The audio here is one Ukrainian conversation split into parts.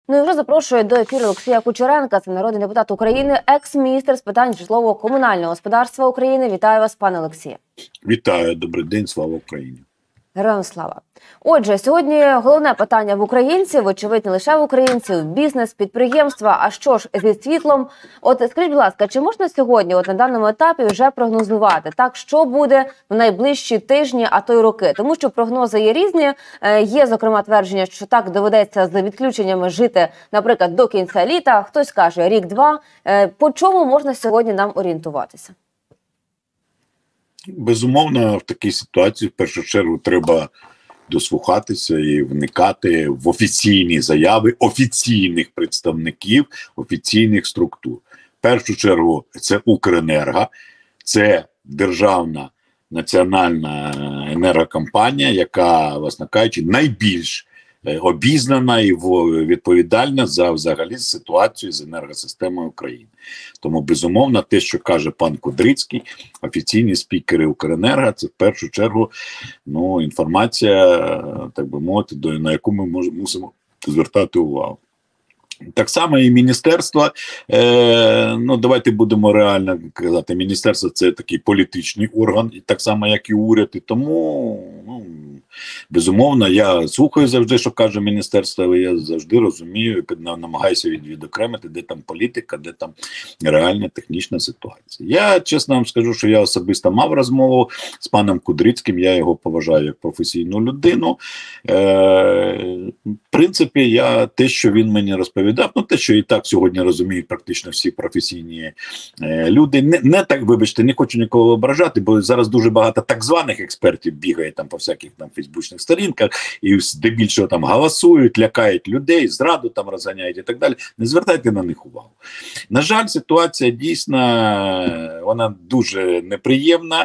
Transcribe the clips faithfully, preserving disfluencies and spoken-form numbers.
Ну і вже запрошую до ефіру Олексія Кучеренка, це народний депутат України, екс-міністр з питань житлово-комунального господарства України. Вітаю вас, пане Олексію. Вітаю, добрий день, слава Україні. Героям слава. Отже, сьогодні головне питання в українців, очевидь, не лише в українців, бізнес, підприємства, а що ж зі світлом? От скажіть, будь ласка, чи можна сьогодні, от на даному етапі, вже прогнозувати, так, що буде в найближчі тижні, а то й роки? Тому що прогнози є різні, є, зокрема, твердження, що так доведеться з відключеннями жити, наприклад, до кінця літа, хтось каже рік-два. По чому можна сьогодні нам орієнтуватися? Безумовно, в такій ситуації в першу чергу треба дослухатися і вникати в офіційні заяви офіційних представників, офіційних структур. В першу чергу це Укренерго, це державна національна енергокомпанія, яка, власне кажучи, найбільш обізнана і відповідальна за взагалі ситуацію з енергосистемою України. Тому, безумовно, те, що каже пан Кудрицький, офіційні спікери Укренерго, це в першу чергу ну, інформація, так би мовити, до, на яку ми мож, мусимо звертати увагу. Так само і міністерство, е, ну давайте будемо реально казати, міністерство це такий політичний орган, так само як і уряд, і тому ну, безумовно я слухаю завжди, що каже міністерство, але я завжди розумію, намагаюся від, відокремити, де там політика, де там реальна технічна ситуація. Я чесно вам скажу, що я особисто мав розмову з паном Кудрицьким, я його поважаю як професійну людину. Е, в принципі, я те, що він мені розповідав, ну те, що і так сьогодні розуміють практично всі професійні е, люди, не, не так, вибачте, не хочу нікого ображати, бо зараз дуже багато так званих експертів бігає там по всяких там фейсбучних сторінках і здебільшого там голосують, лякають людей, зраду там розганяють і так далі. Не звертайте на них увагу. На жаль, ситуація дійсно, вона дуже неприємна,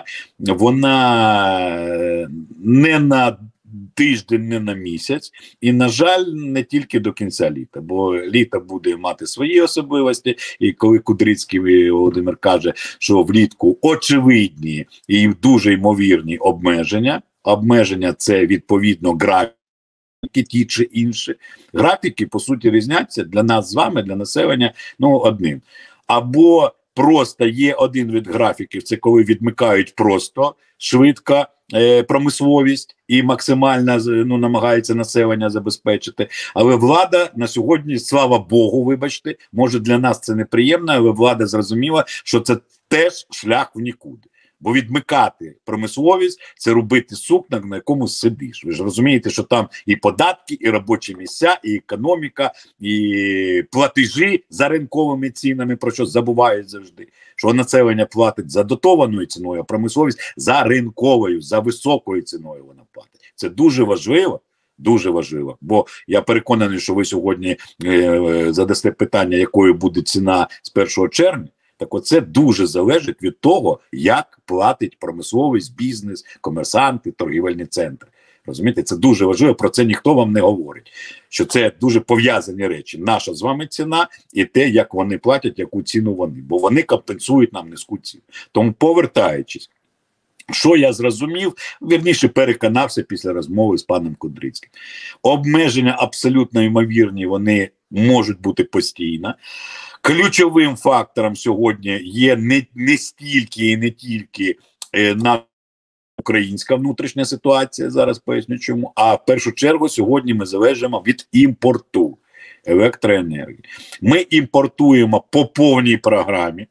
вона не на тиждень, не на місяць, і, на жаль, не тільки до кінця літа, бо літо буде мати свої особливості, і коли Кудрицький Володимир каже, що влітку очевидні і дуже ймовірні обмеження, обмеження це, відповідно, графіки, ті чи інші. Графіки, по суті, різняться для нас з вами, для населення, ну, одним. Або просто є один від графіків, це коли відмикають просто, швидко, е, промисловість і максимально ну, намагається населення забезпечити. Але влада на сьогодні, слава Богу, вибачте, може для нас це неприємно, але влада зрозуміла, що це теж шлях в нікуди. Бо відмикати промисловість – це робити сукна, на якому сидиш. Ви ж розумієте, що там і податки, і робочі місця, і економіка, і платежі за ринковими цінами, про що забувають завжди. Що населення платить за дотованою ціною, а промисловість за ринковою, за високою ціною вона платить. Це дуже важливо. Дуже важливо, бо я переконаний, що ви сьогодні е, задасте питання, якою буде ціна з першого червня. Так оце дуже залежить від того, як платить промисловість, бізнес, комерсанти, торгівельні центри. Розумієте, це дуже важливо, про це ніхто вам не говорить. Що це дуже пов'язані речі. Наша з вами ціна і те, як вони платять, яку ціну вони. Бо вони компенсують нам низьку ціну. Тому, повертаючись, що я зрозумів, вірніше переконався після розмови з паном Кудрицьким. Обмеження абсолютно ймовірні, вони можуть бути постійно. Ключовим фактором сьогодні є не, не стільки і не тільки е, на українська внутрішня ситуація, зараз поясню чому, а в першу чергу сьогодні ми залежимо від імпорту електроенергії. Ми імпортуємо по повній програмі.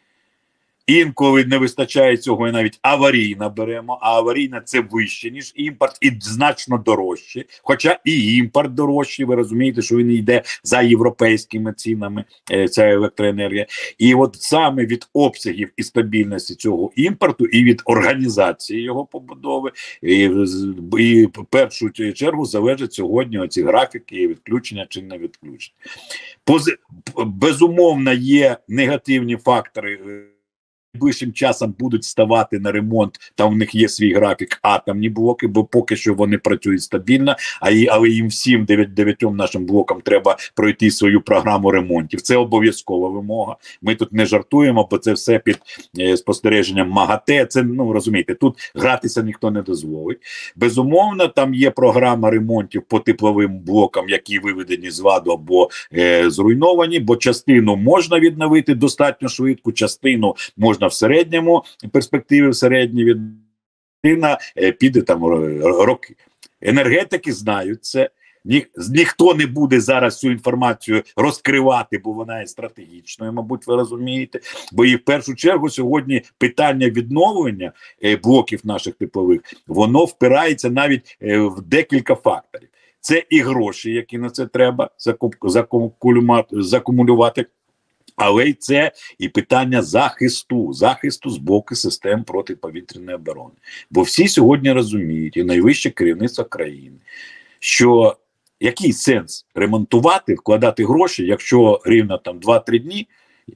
Інколи не вистачає цього і навіть аварійно беремо, а аварійна це вище, ніж імпорт, і значно дорожче. Хоча і імпорт дорожчий, ви розумієте, що він йде за європейськими цінами, е, ця електроенергія. І от саме від обсягів і стабільності цього імпорту, і від організації його побудови, і, і в першу чергу залежать сьогодні оці графіки і відключення чи не відключення. Пози... Безумовно, є негативні фактори найближчим часом будуть ставати на ремонт, там в них є свій графік, атомні блоки, бо поки що вони працюють стабільно, а і, але їм всім дев'ятьом нашим блокам треба пройти свою програму ремонтів. Це обов'язкова вимога. Ми тут не жартуємо, бо це все під е, спостереженням МАГАТЕ. Це, ну, розумієте, тут гратися ніхто не дозволить. Безумовно, там є програма ремонтів по тепловим блокам, які виведені з ладу або е, зруйновані, бо частину можна відновити достатньо швидко, частину можна в середньому перспективі, в середній відновити, е, піде там роки. Енергетики знають це. Ні, ніхто не буде зараз цю інформацію розкривати, бо вона є стратегічною, мабуть, ви розумієте. Бо і в першу чергу сьогодні питання відновлення е, блоків наших теплових, воно впирається навіть е, в декілька факторів. Це і гроші, які на це треба закумулювати, але й це і питання захисту, захисту з боку систем протиповітряної оборони. Бо всі сьогодні розуміють, і найвище керівництво країни, що який сенс ремонтувати, вкладати гроші, якщо рівно там два-три дні,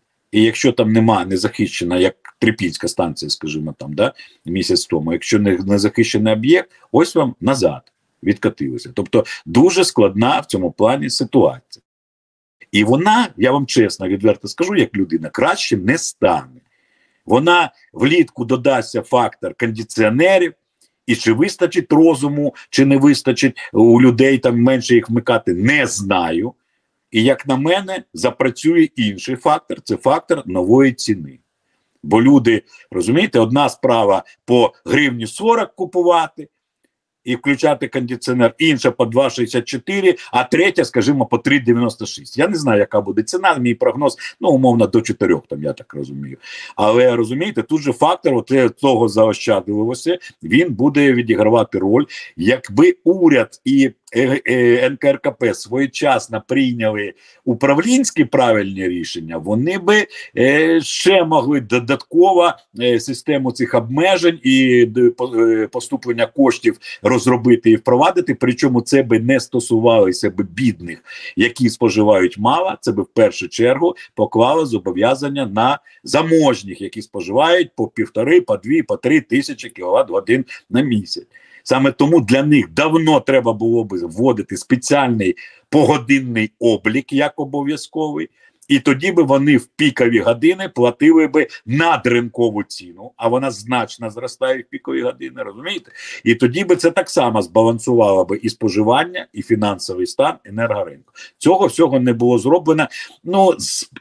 і якщо там нема, не захищена, як Трипільська станція, скажімо, там, да, місяць тому, якщо не, не захищений об'єкт, ось вам назад відкатилося. Тобто дуже складна в цьому плані ситуація. І вона, я вам чесно, відверто скажу, як людина, краще не стане. Вона влітку додасться фактор кондиціонерів, і чи вистачить розуму, чи не вистачить у людей там менше їх вмикати, не знаю. І як на мене, запрацює інший фактор, це фактор нової ціни. Бо люди, розумієте, одна справа по гривні сорок купувати і включати кондиціонер, інша по два шістдесят чотири, а третя, скажімо, по три дев'яносто шість. Я не знаю, яка буде ціна, мій прогноз, ну, умовно, до чотирьох, там, я так розумію. Але, розумієте, тут же фактор от того заощадливості, він буде відігравати роль. Якби уряд і ен ка ер ка пе своєчасно прийняли управлінські правильні рішення, вони би е, ще могли додатково е, систему цих обмежень і е, поступлення коштів розробити і впровадити, причому це би не стосувалося б бідних, які споживають мало, це би в першу чергу поклало зобов'язання на заможніх, які споживають по півтори, по дві, по три тисячі кіловат-годин на місяць. Саме тому для них давно треба було б вводити спеціальний погодинний облік як обов'язковий, і тоді би вони в пікові години платили би надринкову ціну, а вона значно зростає в пікові години, розумієте? І тоді би це так само збалансувало би і споживання, і фінансовий стан енергоринку. Цього всього не було зроблено. Ну,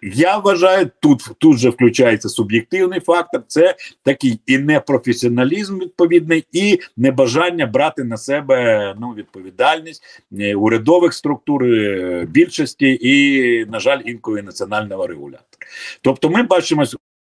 я вважаю, тут, тут же включається суб'єктивний фактор, це такий і непрофесіоналізм відповідний, і небажання брати на себе, ну, відповідальність урядових структур, більшості і, на жаль, інколи національного регулятора. Тобто ми бачимо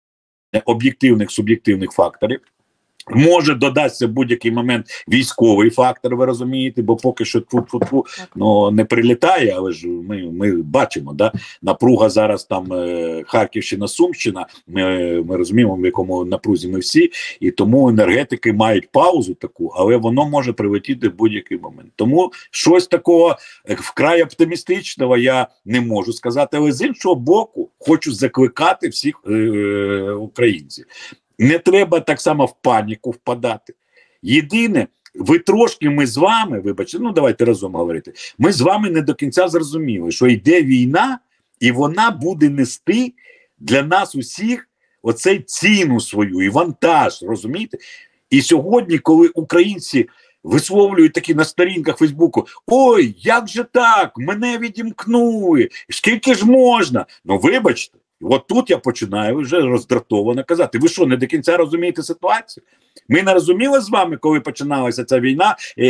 об'єктивних, суб'єктивних факторів. Може додасться в будь-який момент військовий фактор, ви розумієте, бо поки що тфу-тфу-тфу, ну, не прилітає, але ж ми, ми бачимо, да? Напруга зараз там е, Харківщина, Сумщина, ми, ми розуміємо, в якому напрузі ми всі, і тому енергетики мають паузу таку, але воно може прилетіти в будь-який момент. Тому щось такого вкрай оптимістичного я не можу сказати, але з іншого боку хочу закликати всіх е, е, українців. Не треба так само в паніку впадати. Єдине, ви трошки, ми з вами, вибачте, ну давайте разом говорити, ми з вами не до кінця зрозуміли, що йде війна, і вона буде нести для нас усіх оцей ціну свою і вантаж, розумієте? І сьогодні, коли українці висловлюють такі на сторінках Фейсбуку: ой, як же так, мене відімкнули, скільки ж можна? Ну вибачте. От тут я починаю вже роздратовано казати: ви що, не до кінця розумієте ситуацію? Ми не розуміли з вами, коли починалася ця війна, е,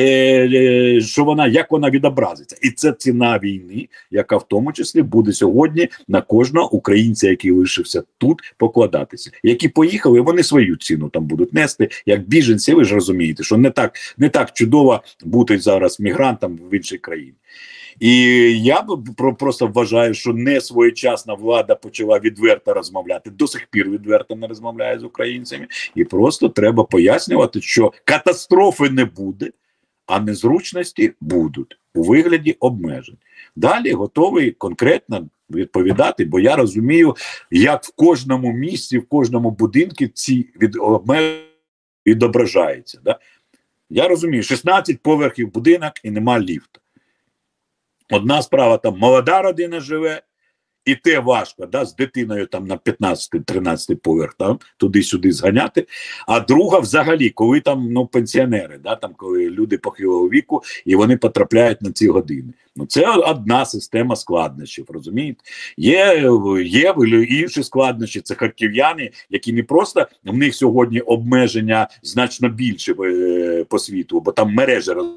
е, що вона, як вона відобразиться. І це ціна війни, яка в тому числі буде сьогодні на кожного українця, який лишився тут, покладатися. Які поїхали, вони свою ціну там будуть нести, як біженці. Ви ж розумієте, що не так, не так чудово бути зараз мігрантом в іншій країні. І я просто вважаю, що не своєчасна влада почала відверто розмовляти, до сих пір відверто не розмовляє з українцями, і просто треба пояснювати, що катастрофи не буде, а незручності будуть у вигляді обмежень. Далі готовий конкретно відповідати, бо я розумію, як в кожному місці, в кожному будинку ці від, обмеження відображаються. Да? Я розумію, шістнадцять поверхів будинок і нема ліфта. Одна справа, там молода родина живе, і те важко, да, з дитиною там на п'ятнадцятий-тринадцятий поверх там туди-сюди зганяти. А друга взагалі, коли там ну, пенсіонери, да, там, коли люди похилого віку, і вони потрапляють на ці години. Ну, це одна система складнощів, розумієте? Є, є інші складнощі, це харків'яни, які не просто, в них сьогодні обмеження значно більше е, по світу, бо там мережа роз...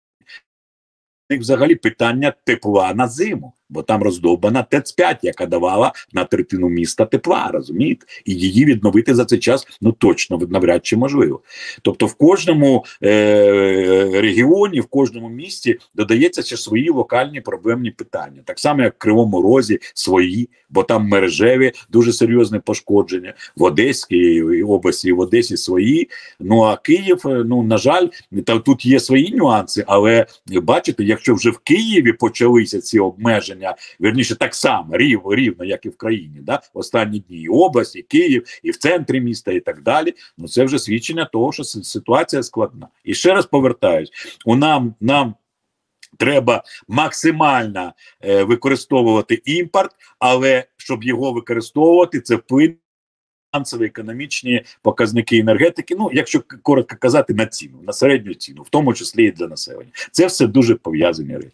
У них взагалі питання тепла на зиму, бо там роздовбана ТЕЦ п'ять, яка давала на третину міста тепла, розумієте? І її відновити за цей час, ну точно, навряд чи можливо. Тобто в кожному е- регіоні, в кожному місті додається ще свої локальні проблемні питання. Так само, як в Кривому Розі свої, бо там мережеві дуже серйозне пошкодження, в Одеській області, в Одесі свої. Ну а Київ, ну на жаль, там, тут є свої нюанси, але бачите, якщо вже в Києві почалися ці обмеження, вірніше так само, рівно, рівно, як і в країні, да? Останні дні, і область, і Київ, і в центрі міста, і так далі, ну це вже свідчення того, що ситуація складна. І ще раз повертаюсь, у нам, нам треба максимально е, використовувати імпорт, але щоб його використовувати, це вплине фінансові, економічні показники енергетики, ну, якщо коротко казати, на ціну, на середню ціну, в тому числі і для населення. Це все дуже пов'язані речі.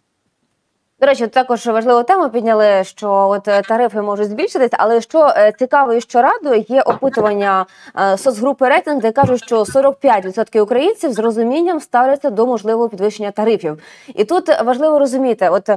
До речі, також важливу тему підняли, що от тарифи можуть збільшитись, але що цікаво і що радує, є опитування соцгрупи «Рейтинг», де кажуть, що сорок п'ять відсотків українців з розумінням ставляться до можливого підвищення тарифів. І тут важливо розуміти, от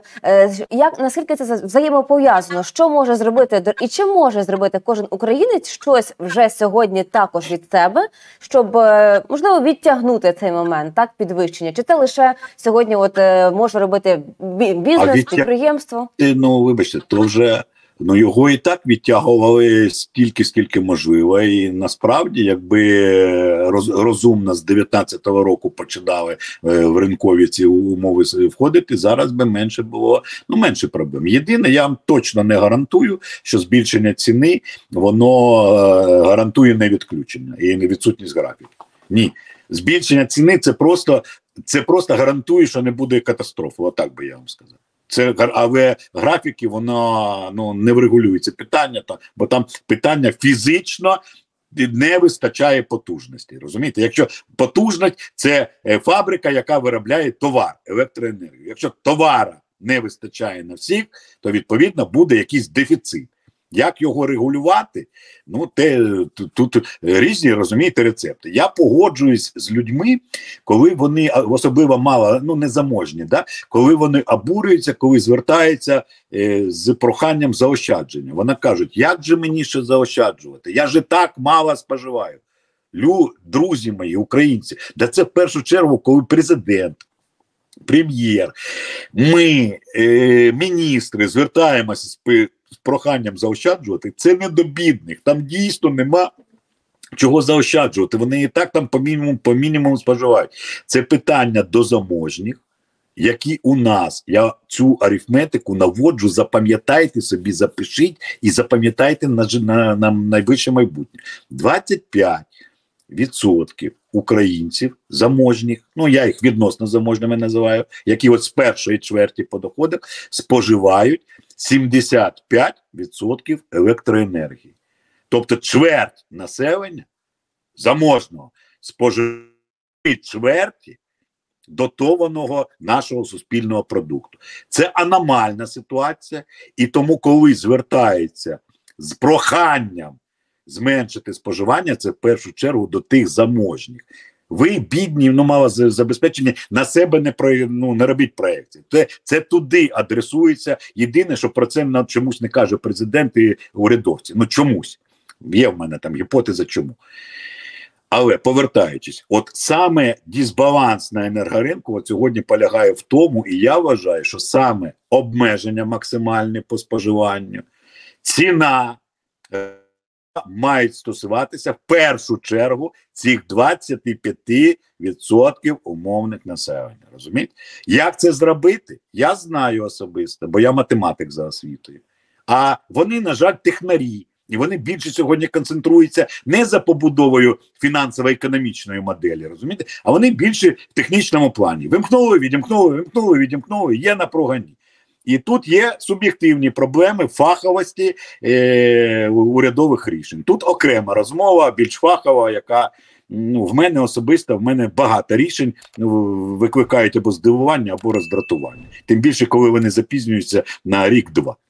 як наскільки це взаємопов'язано, що може зробити і чи може зробити кожен українець щось вже сьогодні також від себе, щоб можливо відтягнути цей момент, так, підвищення, чи це лише сьогодні от може робити бізнес? Підприємство. Ну, вибачте, то вже ну, його і так відтягували стільки, скільки можливо. І насправді, якби роз, розумно з дев'ятнадцятого року починали е, в ринкові ці умови входити, зараз би менше було, ну, менше проблем. Єдине, я вам точно не гарантую, що збільшення ціни, воно е, гарантує не відключення і не відсутність графіки. Ні. Збільшення ціни це просто, це просто гарантує, що не буде катастрофи. Отак би я вам сказав. Це, але графіки, воно ну, не врегулюється питання, то, бо там питання фізично не вистачає потужності. Розумієте? Якщо потужність – це фабрика, яка виробляє товар, електроенергію. Якщо товара не вистачає на всіх, то відповідно буде якийсь дефіцит. Як його регулювати? Ну, те, тут, тут різні, розумієте, рецепти. Я погоджуюсь з людьми, коли вони, особливо мало, ну, незаможні, да? Коли вони обурюються, коли звертаються е, з проханням заощадження. Вони кажуть, як же мені ще заощаджувати? Я же так мало споживаю. Лю, друзі мої, українці, да це в першу чергу, коли президент, прем'єр, ми, е, міністри, звертаємося з з проханням заощаджувати, це не до бідних. Там дійсно нема чого заощаджувати. Вони і так там по мінімуму, по мінімуму споживають. Це питання до заможніх, які у нас, я цю арифметику наводжу, запам'ятайте собі, запишіть і запам'ятайте на, на, на найближче майбутнє. двадцять п'ять відсотків українців заможніх, ну я їх відносно заможними називаю, які от з першої чверті по доходах споживають сімдесят п'ять відсотків електроенергії. Тобто чверть населення заможного споживає чверті дотованого нашого суспільного продукту. Це аномальна ситуація, і тому коли звертається з проханням зменшити споживання, це в першу чергу до тих заможніх. Ви, бідні, ну, мало забезпечені, на себе не, про, ну, не робіть проєктів. Це, це туди адресується. Єдине, що про це нам чомусь не каже президент і урядовці. Ну, чомусь. Є в мене там гіпотеза чому. Але, повертаючись, от саме дисбаланс на енергоринку от сьогодні полягає в тому, і я вважаю, що саме обмеження максимальне по споживанню, ціна, мають стосуватися в першу чергу цих двадцяти п'яти відсотків умовних населення. Розумієте? Як це зробити? Я знаю особисто, бо я математик за освітою. А вони, на жаль, технарі. І вони більше сьогодні концентруються не за побудовою фінансово-економічної моделі, розумієте? А вони більше в технічному плані. Вимкнули, відімкнули, вимкнули, відімкнули, є напруга ні. І тут є суб'єктивні проблеми фаховості е, урядових рішень. Тут окрема розмова, більш фахова, яка ну, в мене особисто, в мене багато рішень ну, викликають або здивування, або роздратування. Тим більше, коли вони запізнюються на рік-два.